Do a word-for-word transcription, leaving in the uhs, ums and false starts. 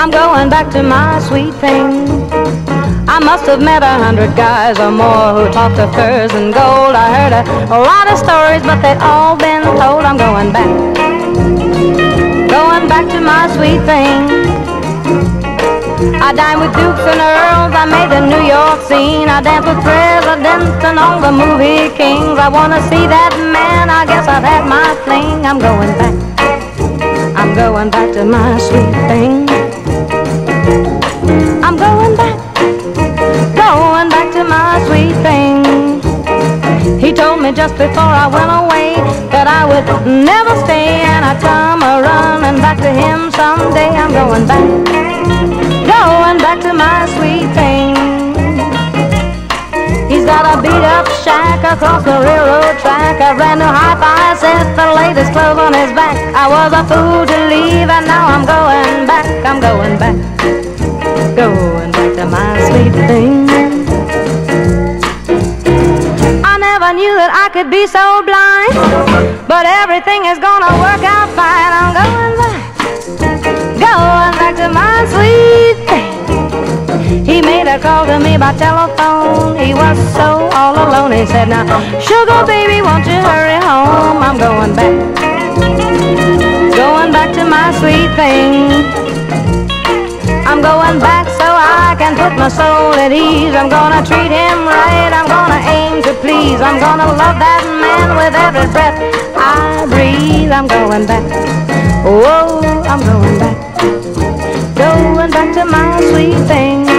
I'm going back to my sweet thing. I must have met a hundred guys or more who talked of furs and gold. I heard a, a lot of stories, but they'd all been told. I'm going back, going back to my sweet thing. I dined with dukes and earls, I made the New York scene. I danced with presidents and all the movie kings. I wanna see that man, I guess I've had my fling. I'm going back, I'm going back to my sweet thing. I'm going back, going back to my sweet thing. He told me just before I went away that I would never stay, and I'd come a-running back to him someday. I'm going back, going back to my sweet thing. He's got a beat-up shack across the railroad track, a brand new hi-fi set, the latest clothes on his back. I was a fool to leave, and now I'm going back. I'm going back, going back to my sweet thing. I never knew that I could be so blind, but everything is gonna work out fine. I'm going back, going back to my sweet thing. He made a call to me by telephone. He was so all alone. He said, now, sugar baby, won't you hurry home? I'm going back, going back to my sweet thing. I'm going back so I can put my soul at ease. I'm gonna treat him right, I'm gonna aim to please. I'm gonna love that man with every breath I breathe. I'm going back, whoa, I'm going back, going back to my sweet thing.